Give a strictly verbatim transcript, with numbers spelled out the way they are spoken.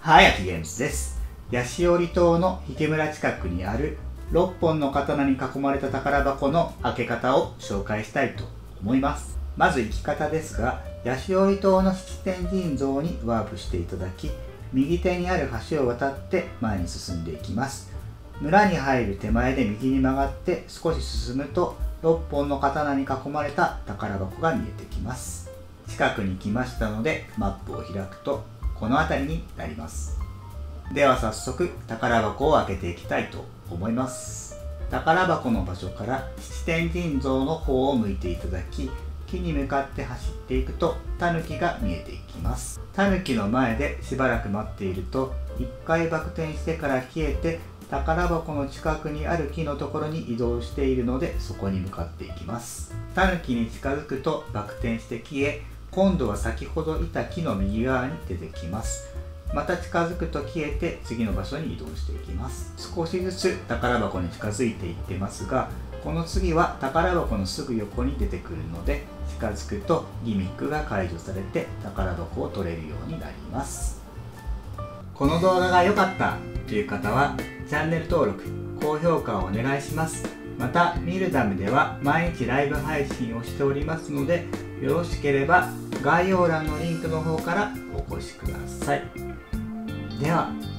はい、秋ゲームズです。八潮里島の引村近くにあるろっぽんの刀に囲まれた宝箱の開け方を紹介したいと思います。まず行き方ですが、八潮里島の七天神像にワープしていただき、右手にある橋を渡って前に進んでいきます。村に入る手前で右に曲がって少し進むと、ろっぽんの刀に囲まれた宝箱が見えてきます。近くに来ましたので、マップを開くとこの辺りになります。では早速宝箱を開けていきたいと思います。宝箱の場所から七天神像の方を向いていただき、木に向かって走っていくとタヌキが見えていきます。タヌキの前でしばらく待っていると、いっかいバク転してから消えて、宝箱の近くにある木のところに移動しているので、そこに向かっていきます。タヌキに近づくとバク転して消え、今度は先ほどいた木の右側に出てきます。また近づくと消えて次の場所に移動していきます。少しずつ宝箱に近づいていってますが、この次は宝箱のすぐ横に出てくるので、近づくとギミックが解除されて宝箱を取れるようになります。この動画が良かったという方はチャンネル登録、高評価をお願いします。またミルダムでは毎日ライブ配信をしておりますので、よろしければ概要欄のリンクの方からお越しください。では。